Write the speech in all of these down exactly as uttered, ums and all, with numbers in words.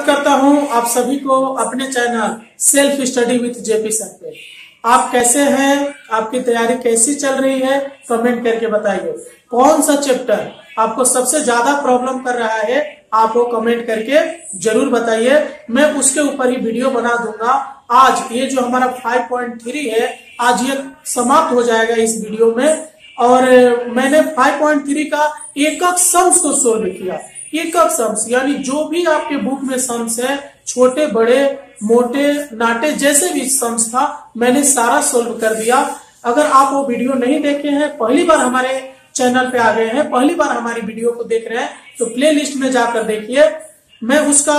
करता हूं आप सभी को अपने channel self study with JP sir पे। आप कैसे हैं, आपकी तैयारी कैसी चल रही है, कमेंट करके बताइए। कौन सा चैप्टर आपको सबसे ज्यादा प्रॉब्लम कर रहा है, आप वो कमेंट करके जरूर बताइए। मैं उसके ऊपर ही वीडियो बना दूंगा। आज ये जो हमारा फाइव पॉइंट थ्री है, आज ये समाप्त हो जाएगा इस वीडियो में। और मैंने फाइव पॉइंट थ्री का एकक सम्स को सोल्व किया। एकक सम्स यानी जो भी आपके बुक में सम्स है, छोटे बड़े मोटे नाटे जैसे भी सम्स था, मैंने सारा सोल्व कर दिया। अगर आप वो वीडियो नहीं देखे हैं, पहली बार हमारे चैनल पे आ गए हैं, पहली बार हमारी वीडियो को देख रहे हैं, तो प्ले लिस्ट में जाकर देखिए। मैं उसका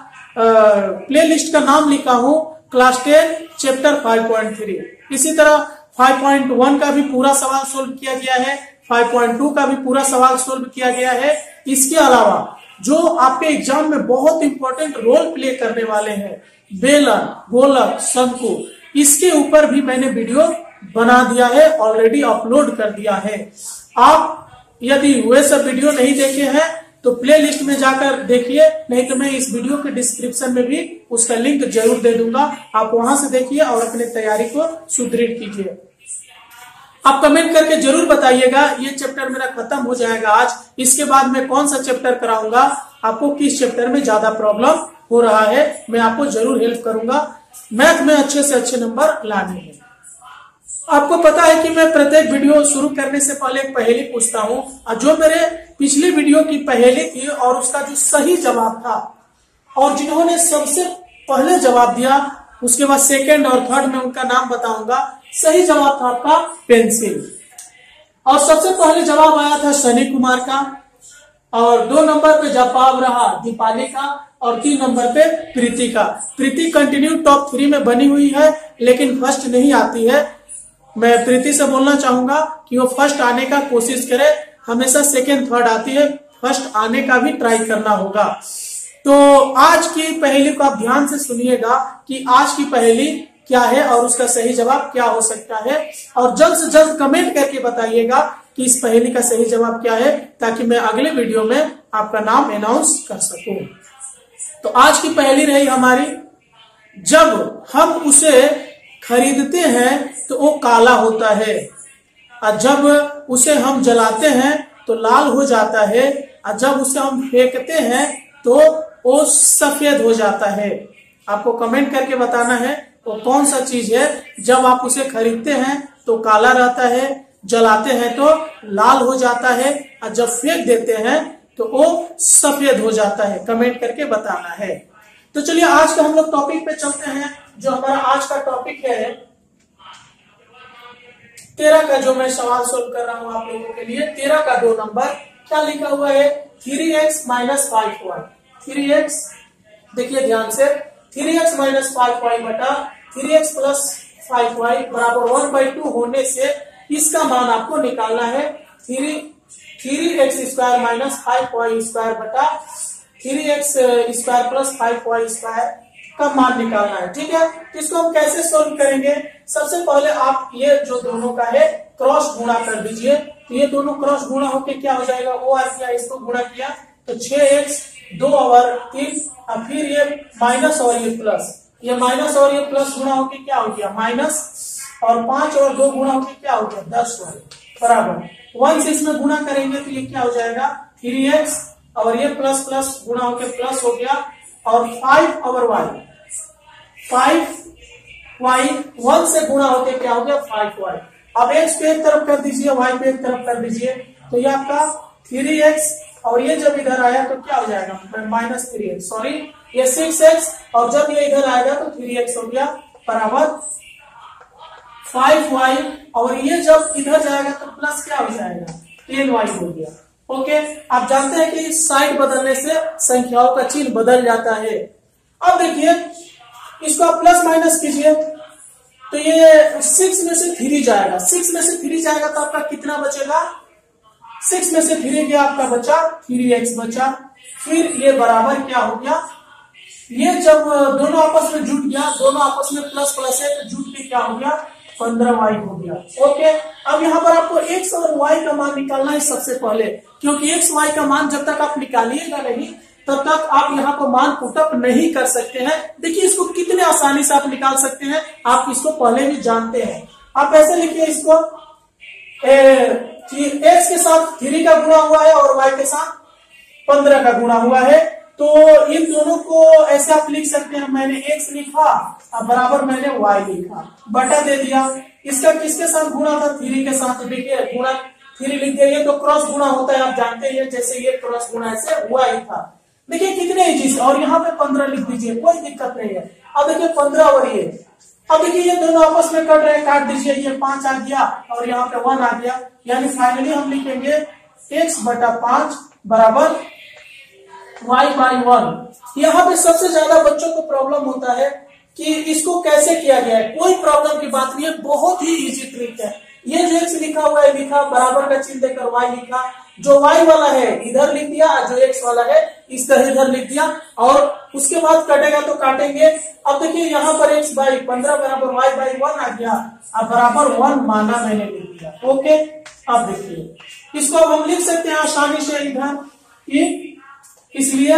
प्ले लिस्ट का नाम लिखा हूं class ten chapter five point three. इसी तरह फाइव पॉइंट वन का भी पूरा सवाल सोल्व किया गया है, फाइव पॉइंट टू का भी पूरा सवाल सोल्व किया गया है। इसके अलावा जो आपके एग्जाम में बहुत इंपॉर्टेंट रोल प्ले करने वाले हैं, बेलन, गोलक, शंकु, इसके ऊपर भी मैंने वीडियो बना दिया है, ऑलरेडी अपलोड कर दिया है। आप यदि वे सब वीडियो नहीं देखे हैं तो प्ले लिस्ट में जाकर देखिए, नहीं तो मैं इस वीडियो के डिस्क्रिप्शन में भी उसका लिंक जरूर दे दूंगा। आप वहां से देखिए और अपनी तैयारी को सुदृढ़ कीजिए। आप कमेंट करके जरूर बताइएगा। ये चैप्टर मेरा खत्म हो जाएगा आज, इसके बाद मैं कौन सा चैप्टर कराऊंगा, आपको किस चैप्टर में ज्यादा प्रॉब्लम हो रहा है, मैं आपको जरूर हेल्प करूंगा। मैथ में अच्छे से अच्छे नंबर लाने हैं। आपको पता है कि मैं प्रत्येक वीडियो शुरू करने से पहले एक पहेली पूछता हूं, और जो मेरे पिछली वीडियो की पहेली थी और उसका जो सही जवाब था, और जिन्होंने सबसे पहले जवाब दिया, उसके बाद सेकंड और थर्ड में उनका नाम बताऊंगा। सही जवाब था आपका पेंसिल, और सबसे पहले जवाब आया था सनी कुमार का, और दो नंबर पे जवाब रहा दीपाली का, और तीन नंबर पे प्रीति का। प्रीति कंटिन्यू टॉप थ्री में बनी हुई है, लेकिन फर्स्ट नहीं आती है। मैं प्रीति से बोलना चाहूंगा कि वो फर्स्ट आने का कोशिश करे। हमेशा सेकेंड थर्ड आती है, फर्स्ट आने का भी ट्राई करना होगा। तो आज की पहेली को आप ध्यान से सुनिएगा कि आज की पहेली क्या है और उसका सही जवाब क्या हो सकता है, और जल्द से जल्द कमेंट करके बताइएगा कि इस पहेली का सही जवाब क्या है, ताकि मैं अगले वीडियो में आपका नाम अनाउंस कर सकूं। तो आज की पहेली रही हमारी, जब हम उसे खरीदते हैं तो वो काला होता है, और जब उसे हम जलाते हैं तो लाल हो जाता है, और जब उसे हम फेंकते हैं तो वो सफेद हो जाता है। आपको कमेंट करके बताना है वो कौन सा चीज है, जब आप उसे खरीदते हैं तो काला रहता है, जलाते हैं तो लाल हो जाता है, और जब फेंक देते हैं तो वो सफेद हो जाता है। कमेंट करके बताना है। तो चलिए आज का हम लोग टॉपिक पे चलते हैं। जो हमारा आज का टॉपिक है तेरह का, जो मैं सवाल सोल्व कर रहा हूं आप लोगों के लिए। तेरह का दो नंबर क्या लिखा हुआ है, three X minus five Y. Three X देखिए ध्यान से, three X minus five Y बटा three X plus five Y बराबर वन बाई टू होने से इसका मान आपको निकालना है। Three three X square minus five Y square बटा three X square plus five Y square का मान निकालना है। ठीक है, तो इसको हम कैसे सोल्व करेंगे? सबसे पहले आप ये जो दोनों का है क्रॉस गुणा कर दीजिए। तो ये दोनों क्रॉस गुणा होके क्या हो जाएगा, ओ आ गया, इसको गुणा किया तो छह एक्स दो और तीन, और फिर ये माइनस और ये प्लस, ये माइनस और ये प्लस गुणा होके क्या हो गया माइनस, और पांच और दो गुणा होके क्या हो गया दस बराबर वन से इसमें गुणा करेंगे तो ये क्या हो जाएगा थ्री एक्स, और ये प्लस प्लस गुणा होके प्लस हो गया, और फाइव और वाई, फाइव वाई वन से गुणा होके क्या हो गया फाइव वाई। अब एक्स पे एक तरफ कर दीजिए, वाई पे एक तरफ कर दीजिए, तो ये आपका थ्री एक्स, और ये जब इधर आया तो क्या हो जाएगा माइनस थ्री एक्स, सॉरी ये सिक्स एक्स, और जब ये इधर आएगा तो थ्री एक्स हो गया बराबर फाइव वाई, और ये जब इधर जाएगा तो प्लस क्या हो जाएगा टेन वाई हो गया। ओके, आप जानते हैं कि साइड बदलने से संख्याओं का चिन्ह बदल जाता है। अब देखिए इसको आप प्लस माइनस कीजिए तो ये सिक्स में से थ्री जाएगा, सिक्स में से थ्री जाएगा तो आपका कितना बचेगा, सिक्स में से थ्री गया आपका बचा थ्री एक्स बचा। फिर ये बराबर क्या हो गया, ये जब दोनों आपस में जुट गया, दोनों आपस में प्लस प्लस है तो जुट के क्या हो गया पंद्रह वाई हो गया। ओके, अब यहाँ पर आपको एक्स और वाई का मान निकालना है सबसे पहले, क्योंकि एक्स वाई का मान जब तक आप निकालिएगा नहीं तब तक आप यहाँ पर मान पुटअप नहीं कर सकते हैं। देखिए इसको कितने आसानी से आप निकाल सकते हैं, आप इसको पहले भी जानते हैं। आप ऐसे लिखिए इसको, एक्स के साथ थ्री का गुणा हुआ है और वाई के साथ पंद्रह का गुणा हुआ है, तो इन दोनों को ऐसे आप लिख सकते हैं, मैंने एक्स लिखा और बराबर मैंने वाई लिखा, बटा दे दिया। इसका किसके साथ गुणा था, थ्री के साथ, देखिए गुणा थ्री लिख दिया। ये तो क्रॉस गुणा होता है, आप जानते हैं, जैसे ये क्रॉस गुणा ऐसे हुआ ही था। देखिए कितने इजी से, और यहाँ पे पंद्रह लिख दीजिए, कोई दिक्कत नहीं है। अब देखिए पंद्रह और ये, अब देखिए ये दोनों आपस में कट रहे हैं, काट दीजिए, ये पांच आ गया और यहाँ पे वन आ गया, यानी फाइनली हम लिखेंगे एक्स बटा पांच बराबर वाई बाई वन। यहाँ पे सबसे ज्यादा बच्चों को प्रॉब्लम होता है कि इसको कैसे किया गया है। कोई प्रॉब्लम की बात नहीं है, बहुत ही इजी ट्रिक है। ये जो एक्स लिखा हुआ है, लिखा बराबर का चिन्ह देकर वाई लिखा, जो वाई वाला है इधर लिख दिया, जो एक्स वाला है इस तरह इधर लिख दिया, और उसके बाद कटेगा तो काटेंगे। अब देखिए यहाँ पर एक्स बाई पंद्रह बराबर वाई बाई वन आ गया, अब बराबर वन माना मैंने लिख दिया। ओके, अब देखिए इसको अब हम लिख सकते हैं आसानी से इधर कि, इसलिए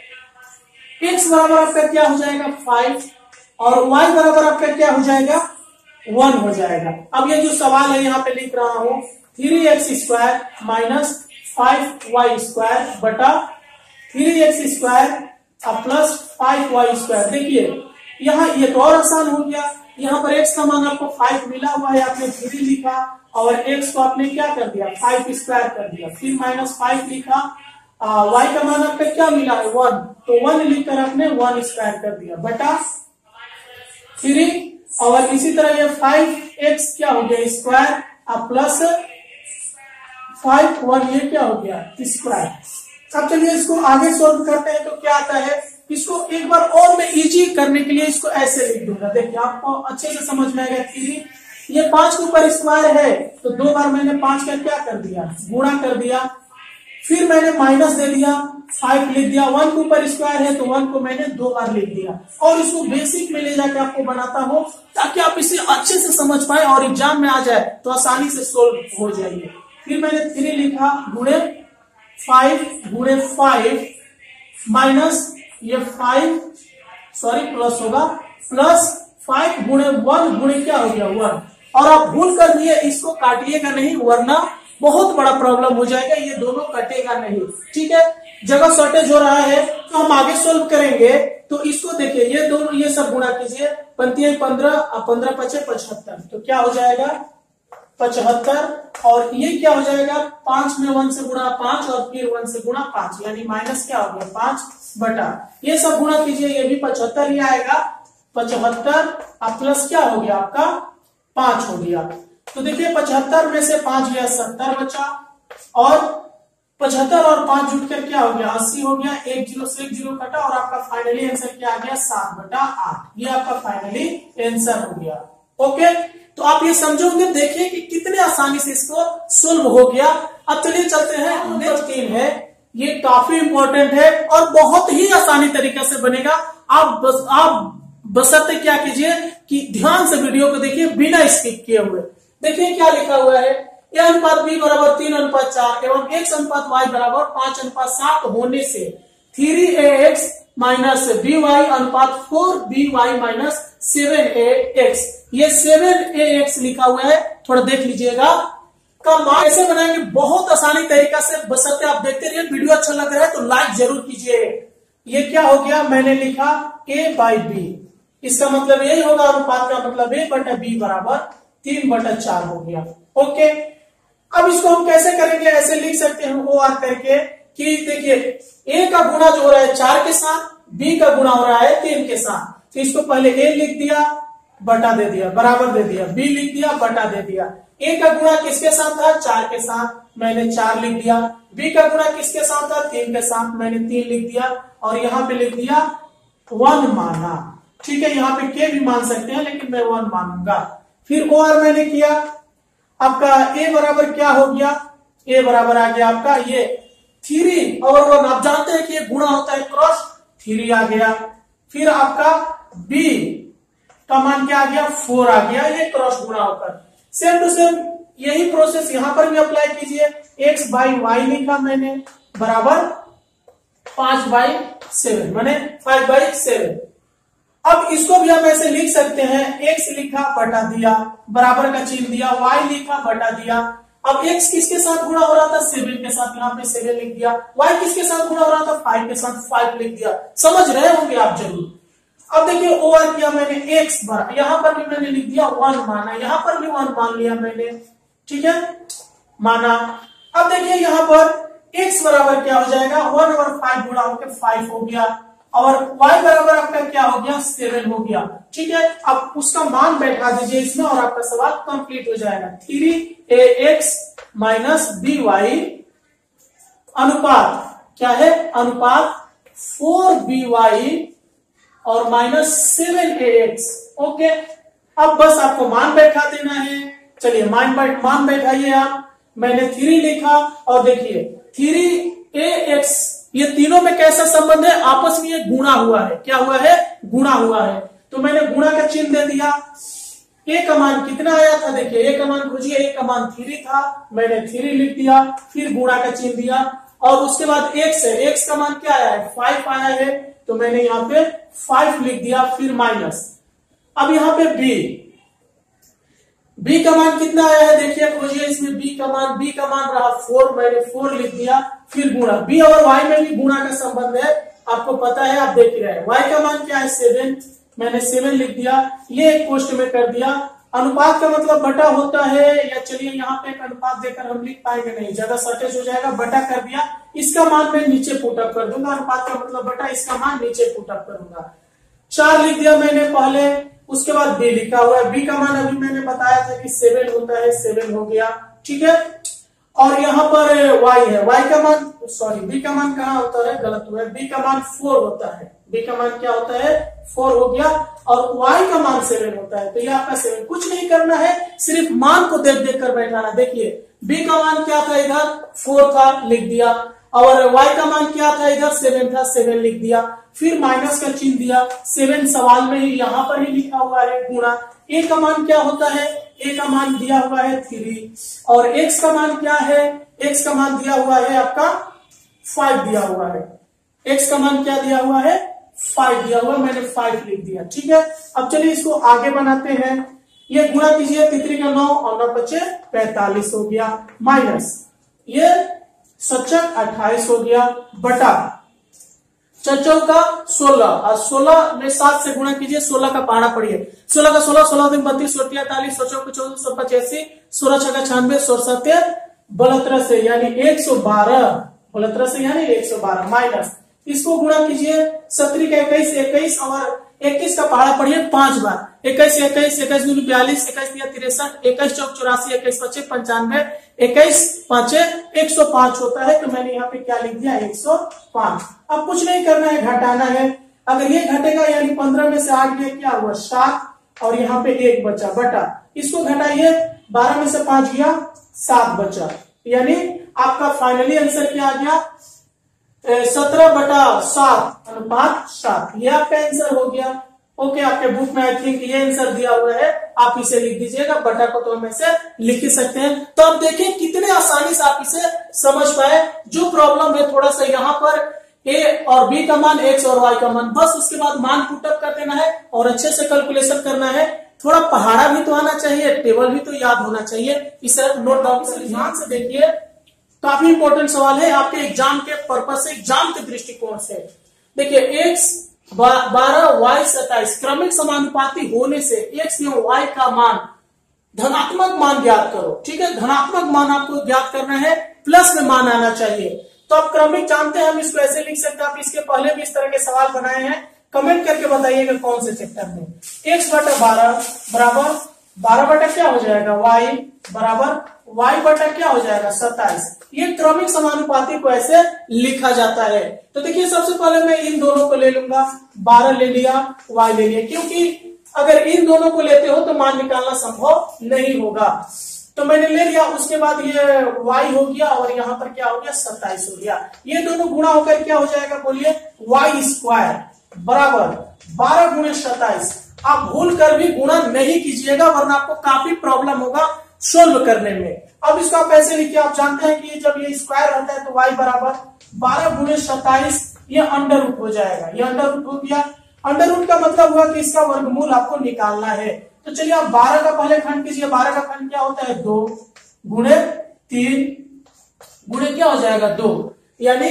x बराबर आपका क्या हो जाएगा फाइव और y बराबर आपका क्या हो जाएगा वन हो जाएगा। अब ये जो सवाल है यहाँ पे लिख रहा हूं, three X square minus five Y square बटा three X square plus five Y square. देखिए यहाँ ये तो और आसान हो गया, यहाँ पर x का मान आपको फाइव मिला हुआ है, आपने थ्री लिखा और x को आपने क्या कर दिया फाइव स्क्वायर कर दिया, फिर माइनस फाइव लिखा, वाई uh, का मान आपका क्या मिला है वन, तो वन लिखकर आपने वन स्क्वायर कर दिया बटा थ्री, और इसी तरह ये फाइव एक्स क्या हो गया स्क्वायर प्लस फाइव वन ये क्या हो गया स्क्वायर। अब चलिए इसको आगे सोल्व करते हैं, तो क्या आता है, इसको एक बार और मैं इजी करने के लिए इसको ऐसे लिख दूंगा। देखिए आपको अच्छे से समझ में आएगा। थ्री ये पांच के ऊपर स्क्वायर है, तो दो बार मैंने पांच का क्या कर दिया गुणा कर दिया, फिर मैंने माइनस दे दिया, फाइव लिख दिया, वन के ऊपर स्क्वायर है तो वन को मैंने दो बार लिख दिया, और इसको बेसिक में ले जाके आपको बनाता हूं ताकि आप इसे अच्छे से समझ पाए और एग्जाम में आ जाए तो आसानी से सोल्व हो जाएंगे। फिर मैंने थ्री लिखा गुणे फाइव गुणे फाइव माइनस ये फाइव सॉरी प्लस होगा प्लस फाइव गुणे वन गुणे क्या हो गया वन, और आप भूल कर दिए इसको काटिएगा नहीं वरना बहुत बड़ा प्रॉब्लम हो जाएगा, ये दोनों कटेगा नहीं। ठीक है, जगह शॉर्टेज हो रहा है तो हम आगे सोल्व करेंगे। तो इसको देखिए ये दोनों ये सब गुणा कीजिए, पंद्रह पंद्रह और पंद्रह पचे पचहत्तर, तो क्या हो जाएगा पचहत्तर, और ये क्या हो जाएगा पांच में वन से गुणा पांच और फिर वन से गुणा पांच, यानी माइनस क्या हो गया पांच बटा, ये सब गुणा कीजिए, ये भी पचहत्तर ही आएगा, पचहत्तर प्लस क्या हो गया आपका पांच हो गया। तो देखिए पचहत्तर में से पांच गया सत्तर बचा, और पचहत्तर और पांच जुट कर क्या हो गया अस्सी हो गया, एक जीरो से एक जीरो कटा और आपका फाइनली आंसर क्या आ गया सात बटा आठ, ये आपका फाइनली आंसर हो गया। ओके, तो आप ये समझोगे, देखिए कि कितने आसानी से इसको सोल्व हो गया। अब चलिए चलते हैं, नेक्स्ट गेम है, ये काफी इंपॉर्टेंट है और बहुत ही आसानी तरीके से बनेगा। आप बस आप बशर्ते क्या कीजिए कि ध्यान से वीडियो को देखिए बिना स्किप किए हुए। देखिए क्या लिखा हुआ है, ए अनुपात बी बराबर तीन अनुपात चार एवं एक्स अनुपात वाई बराबर पांच अनुपात सात होने से three A X minus B Y अनुपात four B Y minus seven A X. ये सेवन ए एक्स लिखा हुआ है, थोड़ा देख लीजिएगा। का मान कैसे बनाएंगे, बहुत आसानी तरीका से, बशर्ते आप देखते रहिए। वीडियो अच्छा लग रहा है तो लाइक जरूर कीजिए। ये क्या हो गया, मैंने लिखा ए बाई बी, इसका मतलब यही होगा, अनुपात का मतलब ए बटा बी बराबर तीन बटा चार हो गया। ओके, अब इसको हम कैसे करेंगे, ऐसे लिख सकते हैं ओ आर करके कि देखिए ए का गुणा जो हो रहा है चार के साथ, बी का गुणा हो रहा है तीन के साथ, तो इसको पहले ए लिख दिया बटा दे दिया बराबर दे दिया, बी लिख दिया बटा दे दिया। ए का गुणा किसके साथ था, चार के साथ, मैंने चार लिख दिया। बी का गुणा किसके साथ था, तीन के साथ, मैंने तीन लिख दिया और यहाँ पे लिख दिया वन माना। ठीक है, यहाँ पे के भी मान सकते हैं लेकिन मैं वन मानूंगा। फिर ओ आर मैंने किया, आपका ए बराबर क्या हो गया, ए बराबर आ गया आपका ये थ्री और वन, आप जानते हैं कि ये गुणा होता है क्रॉस, थ्री आ गया। फिर आपका बी का मान क्या आ गया, फोर आ गया, ये क्रॉस गुणा होकर। सेम टू सेम यही प्रोसेस यहां पर भी अप्लाई कीजिए। एक्स बाई वाई लिखा मैंने बराबर पांच बाई सेवन माने फाइव बाई सेवन। अब इसको भी हम ऐसे लिख सकते हैं, एक्स लिखा बटा दिया, बराबर का चिन्ह दिया, वाई लिखा बटा दिया। अब एक्स किसके साथ गुणा हो रहा था, सेवन के साथ, यहाँ पे सेवन लिख दिया। वाई किसके साथ गुणा हो रहा था, फाइव के साथ, फाइव लिख दिया। समझ रहे होंगे आप जरूर। अब देखिए ओवर किया मैंने एक्स बार, यहाँ पर भी मैंने लिख दिया वन माना, यहाँ पर भी वन मान लिया मैंने, ठीक है, माना। अब देखिए यहाँ पर x बराबर क्या हो जाएगा, वन और फाइव गुणा होकर फाइव हो गया, और y बराबर आपका क्या हो गया, सेवन हो गया, ठीक है। अब उसका मान बैठा दीजिए इसमें और आपका सवाल कंप्लीट हो जाएगा। Three A X minus B Y अनुपात क्या है, अनुपात फोर बी वाई और minus seven A X. Okay, अब बस आपको मान बैठा देना है। चलिए मान बैठ मान बैठाइए आप। मैंने थ्री लिखा और देखिए थ्री ए एक्स, ये तीनों में कैसा संबंध है, आपस में ये गुणा हुआ है, क्या हुआ है, गुणा हुआ है। तो मैंने गुणा का चिन्ह दे दिया। ए का मान कितना आया था, देखिए ए का मान खोजिए, ए का मान थ्री था, मैंने थ्री लिख दिया, फिर गुणा का चिन्ह दिया, और उसके बाद एक्स है, एक्स का मान क्या आया है, फाइव आया है, तो मैंने यहाँ पे फाइव लिख दिया, फिर माइनस। अब यहाँ पे बी, बी का मान कितना आया है, देखिए खोजिए इसमें बी का मान, बी का मान रहा फोर, मैंने फोर लिख दिया, फिर गुणा। बी और वाई में भी गुणा का संबंध है, आपको पता है, आप देख रहे हैं। वाई का मान क्या है, सेवन, मैंने सेवन लिख दिया, ये एक पोस्ट में कर दिया। अनुपात का मतलब बटा होता है, या चलिए यहाँ पे एक अनुपात देकर हम लिख पाएंगे नहीं, ज्यादा सर्टेज हो जाएगा, बटा कर दिया। इसका मान मैं नीचे पुटअप कर दूंगा, अनुपात का मतलब बटा, इसका मान नीचे पुटअप करूंगा। चार लिख दिया मैंने पहले, उसके बाद बी लिखा हुआ है, बी का मान अभी मैंने बताया था कि सेवन होता है, सेवन हो गया, ठीक है। और यहाँ पर y है, y का मान, सॉरी b का मान कहाँ होता है, गलत हुआ है, b का मान फोर होता है, b का मान क्या होता है, फोर हो गया, और y का मान सेवन होता है, तो ये आपका सेवन। कुछ नहीं करना है, सिर्फ मान को देख देख कर बैठाना। देखिए b का मान क्या था, इधर फोर था, लिख दिया, और y का मान क्या था, इधर सेवन था, सेवन लिख दिया, फिर माइनस का चिन्ह दिया। सेवन सवाल में ही यहाँ पर ही लिखा हुआ है, गुणा। a का मान क्या होता है, a का मान दिया हुआ है थ्री, और x का मान क्या है, x का मान दिया हुआ है आपका फाइव दिया हुआ है, x का मान क्या दिया हुआ है, फाइव दिया हुआ, मैंने फाइव लिख दिया, ठीक है। अब चलिए इसको आगे बनाते हैं। ये गुणा कीजिए, तितरी का नौ और नौ बचे पैंतालीस हो गया, माइनस ये सचक अट्ठाईस हो गया, बटा चौचौ का सोलह, और सोलह में सात से गुणा कीजिए, सोलह का पहाड़ा पड़िए, सोलह का सोलह, सोलह दिन बत्तीस, सोलह अड़तालीस, सोचौ को चौदह सौ पचासी, सोलह छका छियानवे, सोलह सत्य बहत्तर से यानी एक सौ बारह, बहत्तर से यानी एक सौ बारह, माइनस इसको गुणा कीजिए, सत्रह का इक्कीस, इक्कीस और इक्कीस का पहाड़ा पढ़िए पांच बार, इक्कीस इक्कीस, इक्कीस दूनी बयालीस, इक्कीस दिया तिरसठ, इक्कीस चौक चौरासी, इक्कीस पचे पंचानवे, इक्कीस पांचे एक सौ पांच होता है, तो मैंने यहाँ पे क्या लिख दिया, एक सौ पांच। अब कुछ नहीं करना है, घटाना है। अगर ये घटेगा यानी पंद्रह में से आठ गया, क्या हुआ, सात, और यहाँ पे एक बचा, बटा इसको घटाइए, बारह में से पांच गया, सात बचा, यानी आपका फाइनली आंसर क्या आ गया, सत्रह बटा सात अनुपात सात, ये आपका आंसर हो गया। ओके, आपके बुक में आई थिंक ये आंसर दिया हुआ है, आप इसे लिख दीजिएगा, बटा को तो हम ऐसे लिख ही सकते हैं। तो अब देखिए कितने आसानी से आप इसे समझ पाए। जो प्रॉब्लम है थोड़ा सा यहाँ पर a और b का मान, x और y का मान, बस उसके बाद मान पुटअप कर देना है और अच्छे से कैलकुलेशन करना है। थोड़ा पहाड़ा भी तो आना चाहिए, टेबल भी तो याद होना चाहिए, इसे नोट डाउन ध्यान से देखिए, काफी इंपॉर्टेंट सवाल है आपके एग्जाम के पर्पज से, एग्जाम के दृष्टिकोण से। देखिए x बारह, y सत्ताईस, क्रमिक समानुपाती होने से x एवं y का मान धनात्मक मान ज्ञात करो, ठीक है। धनात्मक मान आपको ज्ञात करना है, प्लस में मान आना चाहिए। तो आप क्रमिक जानते हैं, हम इसको ऐसे लिख सकते हैं, आप इसके पहले भी इस तरह के सवाल बनाए हैं, कमेंट करके बताइएगा कौन से चैप्टर में। x बटा बारह बराबर बारह बटा क्या हो जाएगा, y बराबर y बटा क्या हो जाएगा, सत्ताईस। ये क्रमिक समानुपाती को ऐसे लिखा जाता है। तो देखिए सबसे पहले मैं इन दोनों को ले लूंगा, बारह ले लिया, y ले लिया, क्योंकि अगर इन दोनों को लेते हो तो मान निकालना संभव नहीं होगा, तो मैंने ले लिया। उसके बाद ये y हो गया और यहाँ पर क्या हो गया, सत्ताईस हो गया। ये दोनों गुणा होकर क्या हो जाएगा, बोलिए, वाई स्क्वायर बराबर बारह गुणे सत्ताईस। आप भूल कर भी गुणा नहीं कीजिएगा, वरना आपको काफी प्रॉब्लम होगा सोल्व करने में। अब इसको आप ऐसे लिखिए, आप जानते हैं कि जब ये स्क्वायर रहता है तो y बराबर बारह गुणे सत्ताईस ये अंडर रूट हो जाएगा, ये अंडर रूट हो गया। अंडर रूट का मतलब हुआ कि इसका वर्गमूल आपको निकालना है। तो चलिए आप बारह का पहले खंड कीजिए। बारह का खंड क्या होता है? दो गुणे तीन गुणे क्या हो जाएगा? दो, यानी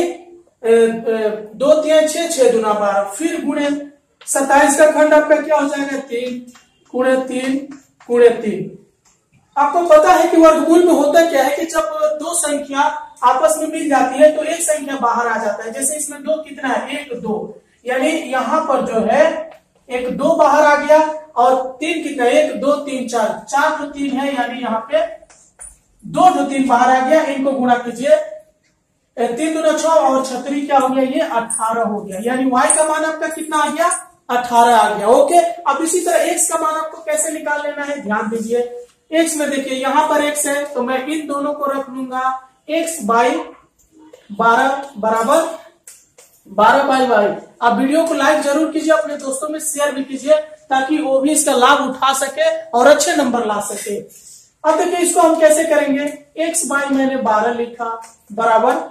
दो तीन छह, छह दुना बारह। फिर गुणे सत्ताईस का खंड आपका क्या हो जाएगा? तीन गुणे तीन गुणे तीन। आपको पता है कि वर्गमूल में होता क्या है कि जब दो संख्या आपस में मिल जाती है तो एक संख्या बाहर आ जाता है। जैसे इसमें दो कितना है? एक दो, यानी यहाँ पर जो है एक दो बाहर आ गया, और तीन कितना? एक दो तीन चार, चार तो तीन है, यानी यहाँ पे दो तो तीन बाहर आ गया। इनको गुणा कीजिए, तीन दूना छह और छतरी क्या हो गया? ये अठारह हो गया। यानी y का मान आपका कितना आ गया? अठारह आ गया। ओके, अब इसी तरह x का मान आपको कैसे निकाल लेना है, ध्यान दीजिए। x में देखिए यहाँ पर x है तो मैं इन दोनों को रख लूंगा x बाई बारह बराबर बारह बाई बाई। आप वीडियो को लाइक जरूर कीजिए, अपने दोस्तों में शेयर भी कीजिए ताकि वो भी इसका लाभ उठा सके और अच्छे नंबर ला सके। अब देखिए इसको हम कैसे करेंगे। x बाई मैंने बारह लिखा बराबर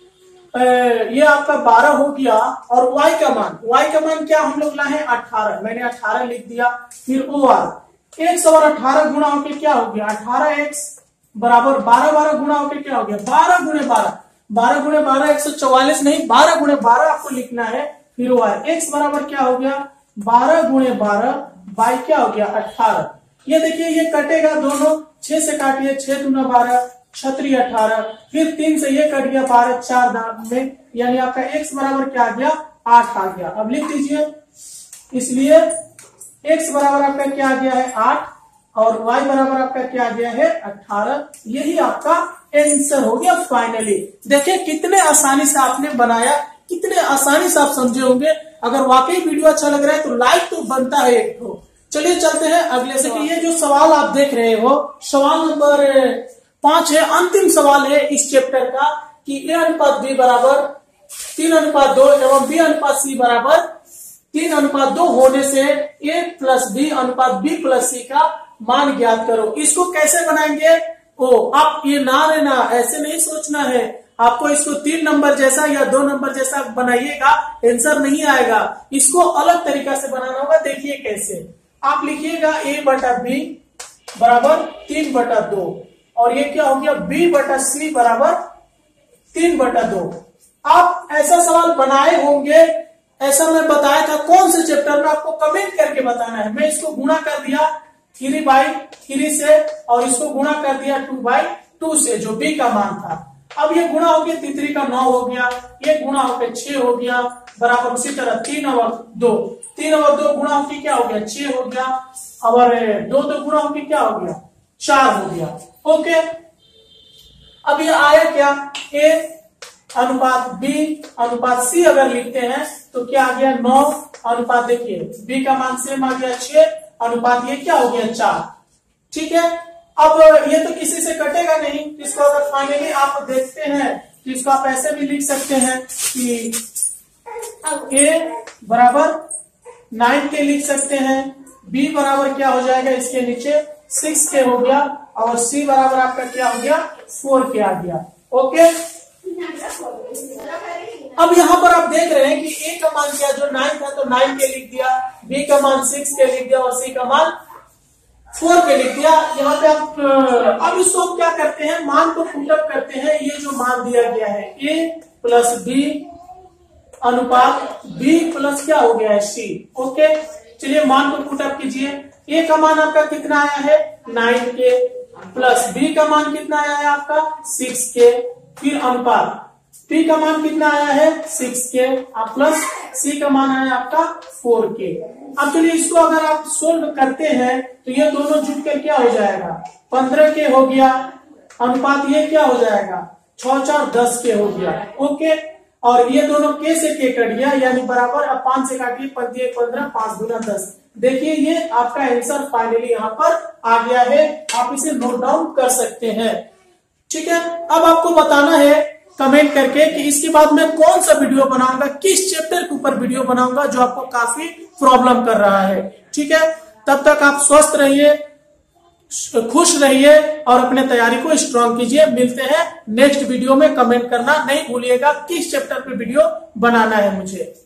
ये आपका बारह हो गया, और y का मान y का मान क्या हम लोग लाए? अठारह, मैंने अठारह लिख दिया। फिर ओ आर एक्स और अठारह गुणा होके क्या हो गया? अठारह एक्स बराबर बारह, बारह गुणा होके क्या हो गया? बारह गुणे बारह, बारह गुणे बारह एक सौ चौवालीस नहीं, बारह गुणे बारह आपको लिखना है। फिर ओ आर एक्स बराबर क्या हो गया? बारह गुणे बारह बाई क्या हो गया? अठारह। ये देखिए ये कटेगा दोनों, छह से काटिए, छह दूना बारह, छतरी अठारह, फिर तीन से ये कट गया बारह, चार दांत में, यानी आपका x बराबर क्या आ गया? आठ आ गया। अब लिख दीजिए, इसलिए x बराबर आपका क्या आ गया है? आठ, और y बराबर आपका क्या आ गया है? अठारह। यही आपका आंसर हो गया फाइनली। देखिए कितने आसानी से आपने बनाया, कितने आसानी से आप समझे होंगे। अगर वाकई वीडियो अच्छा लग रहा है तो लाइक तो बनता है एक तो। चलिए चलते हैं अगले से। कि ये जो सवाल आप देख रहे हो, सवाल नंबर पांच है, अंतिम सवाल है इस चैप्टर का, कि ए अनुपात बी बराबर तीन अनुपात दो एवं बी अनुपात सी बराबर तीन अनुपात दो होने से ए प्लस बी अनुपात बी प्लस सी का मान ज्ञात करो। इसको कैसे बनाएंगे? ओ आप ये ना लेना, ऐसे नहीं सोचना है आपको। इसको तीन नंबर जैसा या दो नंबर जैसा बनाइएगा, आंसर नहीं आएगा। इसको अलग तरीका से बनाना होगा। देखिए कैसे। आप लिखिएगा ए बटा बी बराबर तीन बटा दो, और ये क्या हो गया? बी बटा सी बराबर तीन बटा दो। आप ऐसा सवाल बनाए होंगे, ऐसा मैं बताया था कौन से चैप्टर में, आपको कमेंट करके बताना है। मैं इसको गुणा कर दिया थ्री बाई थ्री से, और इसको गुणा कर दिया टू बाई टू से, जो बी का मान था। अब ये गुणा हो गया, तितरी का नौ हो गया, ये गुणा होकर छह हो गया बराबर उसी तरह तीन और दो, तीन और दो गुणा होकर क्या हो गया? छह हो गया, और दो दो गुणा होकर क्या हो गया? चार हो गया। ओके, अब ये आया क्या? ए अनुपात बी अनुपात सी अगर लिखते हैं तो क्या आ गया? नौ अनुपात, देखिए बी का मान सेम आ गया छह, अनुपात ये क्या हो गया? चार। ठीक है, अब ये तो किसी से कटेगा नहीं। इसको अगर फाइनली आप देखते हैं तो इसको आप ऐसे भी लिख सकते हैं कि ए बराबर नाइन के लिख सकते हैं, बी बराबर क्या हो जाएगा? इसके नीचे सिक्स के हो गया, और सी बराबर आपका क्या हो गया? फोर के आ गया। ओके, अब यहाँ पर आप देख रहे हैं कि ए का मान क्या? जो नाइन था तो नाइन के लिख दिया, बी का मान सिक्स के लिख दिया, और सी का मान फोर के लिख दिया। यहाँ पे आप अब इसको हम क्या करते हैं? मान को पुटअप करते हैं। ये जो मान दिया गया है ए प्लस बी अनुपात बी प्लस क्या हो गया है? सी। ओके, चलिए मान को पुटअप कीजिए। ए का मान आपका कितना आया है? नाइन के, प्लस बी का मान कितना आया है आपका? सिक्स के, फिर अनुपात पी का मान कितना आया है? सिक्स के, आप प्लस सी का मान आया आपका फोर के। अब चलिए इसको अगर आप सोल्व करते हैं तो ये दोनों जुट कर क्या हो जाएगा? पंद्रह के हो गया, अनुपात ये क्या हो जाएगा? छह चार दस के हो गया। ओके, और ये दोनों के से के कट गया, यानी बराबर। अब पांच से काटिए, पंद्रह पंद्रह, पांच दूना दस। देखिए ये आपका आंसर फाइनली यहाँ पर आ गया है। आप इसे नोट डाउन कर सकते हैं। ठीक है, अब आपको बताना है कमेंट करके कि इसके बाद मैं कौन सा वीडियो बनाऊंगा, किस चैप्टर के ऊपर वीडियो बनाऊंगा जो आपको काफी प्रॉब्लम कर रहा है। ठीक है, तब तक आप स्वस्थ रहिए, खुश रहिए और अपने तैयारी को स्ट्रांग कीजिए। मिलते हैं नेक्स्ट वीडियो में। कमेंट करना नहीं भूलिएगा किस चैप्टर पे वीडियो बनाना है मुझे।